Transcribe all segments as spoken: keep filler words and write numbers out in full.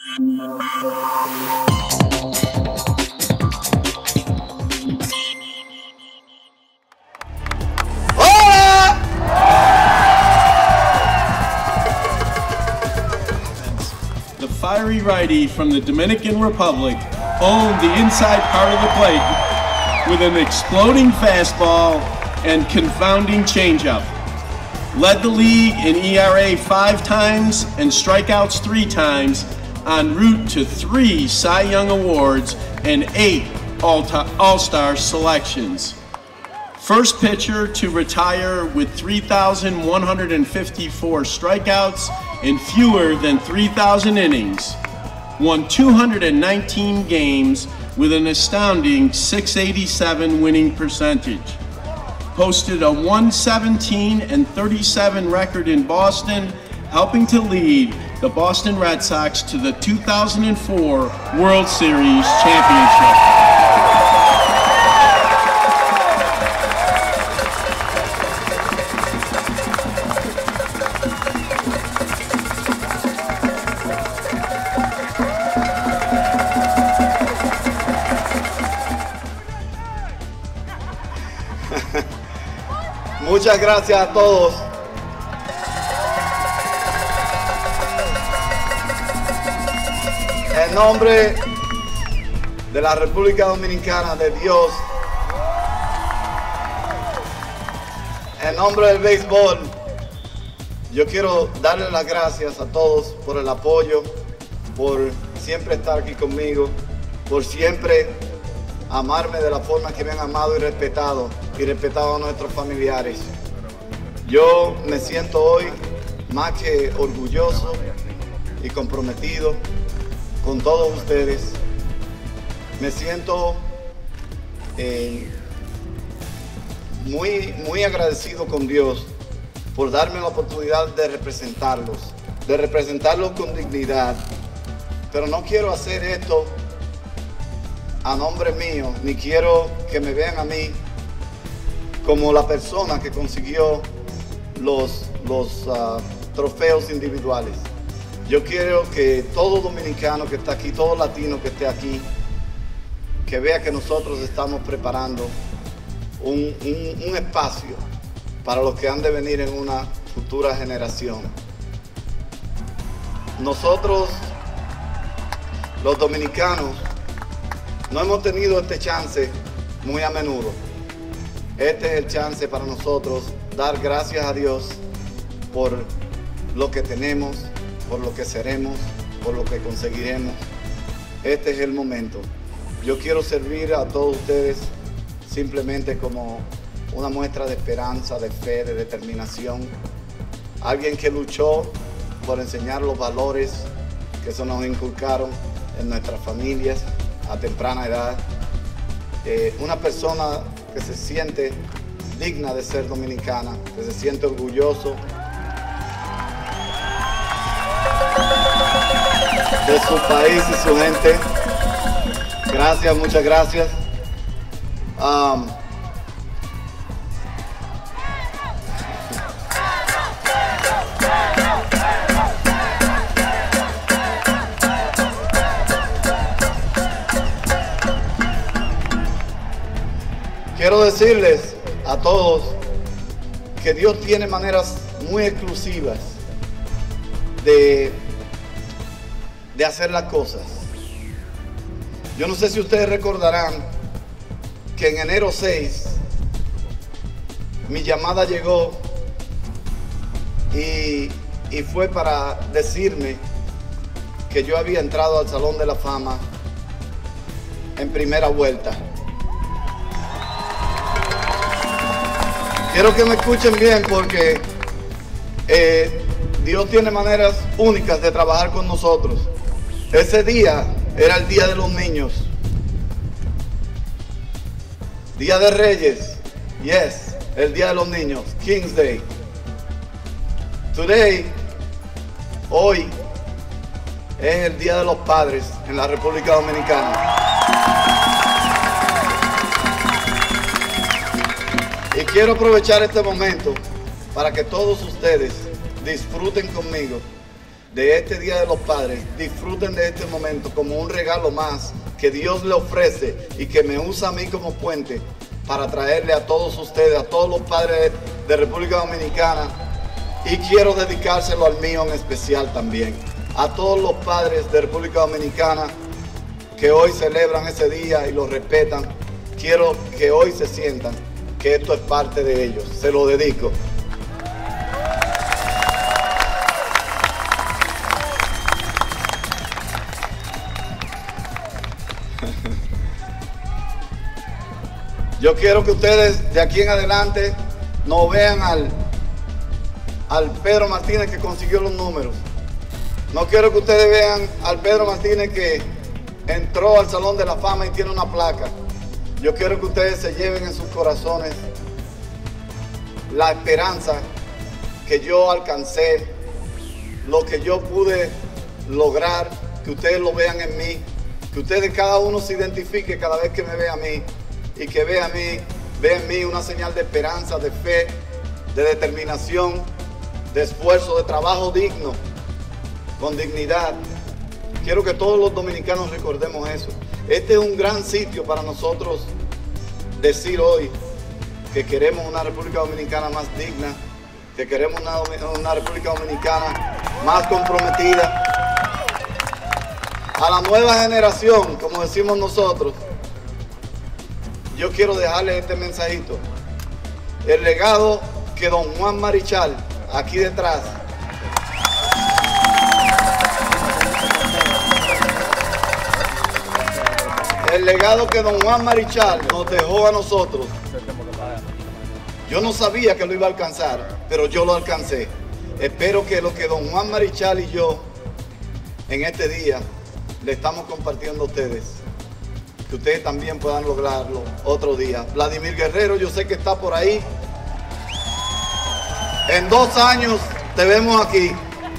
The fiery righty from the Dominican Republic owned the inside part of the plate with an exploding fastball and confounding changeup. Led the league in E R A five times and strikeouts three times, en route to three Cy Young Awards and eight All-Star selections. First pitcher to retire with three thousand one hundred fifty-four strikeouts and fewer than three thousand innings. Won two hundred nineteen games with an astounding six eighty-seven winning percentage. Posted a one seventeen and thirty-seven record in Boston, helping to lead the Boston Red Sox to the two thousand four World Series championship. Muchas gracias a todos. En nombre de la República Dominicana, de Dios, en nombre del béisbol, yo quiero darle las gracias a todos por el apoyo, por siempre estar aquí conmigo, por siempre amarme de la forma que me han amado y respetado, y respetado a nuestros familiares. Yo me siento hoy más que orgulloso y comprometido con todos ustedes. Me siento eh, muy, muy agradecido con Dios por darme la oportunidad de representarlos, de representarlos con dignidad. Pero no quiero hacer esto a nombre mío, ni quiero que me vean a mí como la persona que consiguió los, los uh, trofeos individuales. Yo quiero que todo dominicano que está aquí, todo latino que esté aquí, que vea que nosotros estamos preparando un, un, un espacio para los que han de venir en una futura generación. Nosotros, los dominicanos, no hemos tenido este chance muy a menudo. Este es el chance para nosotros dar gracias a Dios por lo que tenemos, por lo que seremos, por lo que conseguiremos. Este es el momento. Yo quiero servir a todos ustedes simplemente como una muestra de esperanza, de fe, de determinación. Alguien que luchó por enseñar los valores que se nos inculcaron en nuestras familias a temprana edad. Eh, una persona que se siente digna de ser dominicana, que se siente orgulloso de su país y su gente. Gracias, muchas gracias. Um, Quiero decirles a todos que Dios tiene maneras muy exclusivas de, de hacer las cosas. Yo no sé si ustedes recordarán que en enero seis mi llamada llegó y, y fue para decirme que yo había entrado al Salón de la Fama en primera vuelta. Quiero que me escuchen bien porque eh, Dios tiene maneras únicas de trabajar con nosotros. Ese día era el Día de los Niños. Día de Reyes. Yes, el Día de los Niños. King's Day. Today, hoy, es el Día de los Padres en la República Dominicana. Y quiero aprovechar este momento para que todos ustedes disfruten conmigo de este Día de los Padres, disfruten de este momento como un regalo más que Dios le ofrece y que me usa a mí como puente para traerle a todos ustedes, a todos los padres de República Dominicana, y quiero dedicárselo al mío en especial también, a todos los padres de República Dominicana que hoy celebran ese día y lo respetan. Quiero que hoy se sientan que esto es parte de ellos. Se lo dedico. Yo quiero que ustedes de aquí en adelante no vean al, al Pedro Martínez que consiguió los números. No quiero que ustedes vean al Pedro Martínez que entró al Salón de la Fama y tiene una placa. Yo quiero que ustedes se lleven en sus corazones la esperanza que yo alcancé, lo que yo pude lograr, que ustedes lo vean en mí, que ustedes cada uno se identifique cada vez que me vea a mí y que vea a mí, vea en mí una señal de esperanza, de fe, de determinación, de esfuerzo, de trabajo digno, con dignidad. Quiero que todos los dominicanos recordemos eso. Este es un gran sitio para nosotros decir hoy que queremos una República Dominicana más digna, que queremos una, una República Dominicana más comprometida. A la nueva generación, como decimos nosotros, yo quiero dejarles este mensajito. El legado que don Juan Marichal, aquí detrás, el legado que don Juan Marichal nos dejó a nosotros, yo no sabía que lo iba a alcanzar, pero yo lo alcancé. Espero que lo que don Juan Marichal y yo en este día le estamos compartiendo a ustedes, que ustedes también puedan lograrlo otro día. Vladimir Guerrero, yo sé que está por ahí. En dos años te vemos aquí.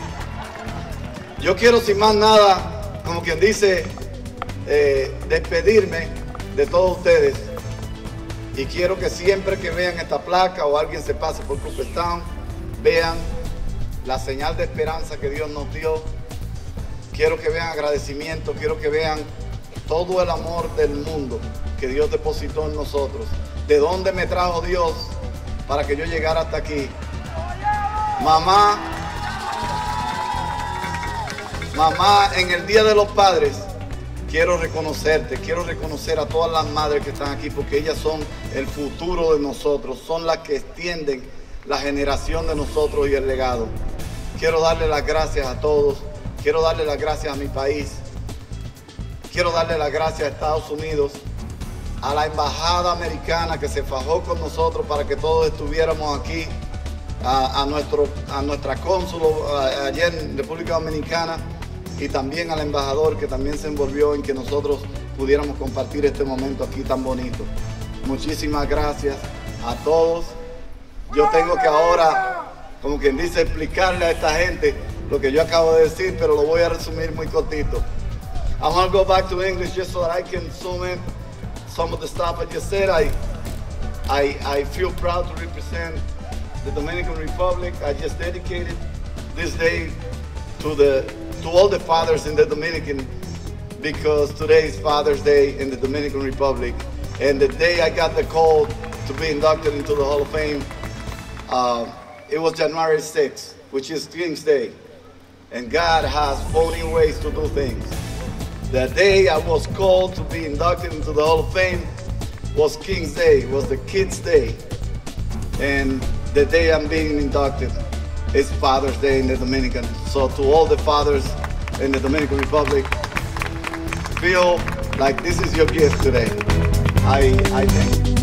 Yo quiero sin más nada, como quien dice, eh, despedirme de todos ustedes. Y quiero que siempre que vean esta placa o alguien se pase por Cooperstown, vean la señal de esperanza que Dios nos dio. Quiero que vean agradecimiento, quiero que vean todo el amor del mundo que Dios depositó en nosotros. ¿De dónde me trajo Dios para que yo llegara hasta aquí? Mamá, mamá, en el Día de los Padres, quiero reconocerte, quiero reconocer a todas las madres que están aquí, porque ellas son el futuro de nosotros, son las que extienden la generación de nosotros y el legado. Quiero darle las gracias a todos, quiero darle las gracias a mi país, quiero darle las gracias a Estados Unidos, a la embajada americana que se fajó con nosotros para que todos estuviéramos aquí, a, a, nuestro, a nuestra cónsulo allá en República Dominicana, y también al embajador que también se envolvió en que nosotros pudiéramos compartir este momento aquí tan bonito. Muchísimas gracias a todos. Yo tengo que ahora, como quien dice, explicarle a esta gente lo que yo acabo de decir, pero lo voy a resumir muy cortito. I want to go back to English just so that I can zoom in some of the stuff I just said. I, I, I feel proud to represent the Dominican Republic. I just dedicated this day to the to all the fathers in the Dominican, because today is Father's Day in the Dominican Republic, and the day I got the call to be inducted into the Hall of Fame, uh, it was January sixth, which is King's Day, and God has funny ways to do things. The day I was called to be inducted into the Hall of Fame was King's Day, was the Kids' Day, and the day I'm being inducted is Father's Day in the Dominican. So to all the fathers in the Dominican Republic, feel like this is your gift today. I, I thank you.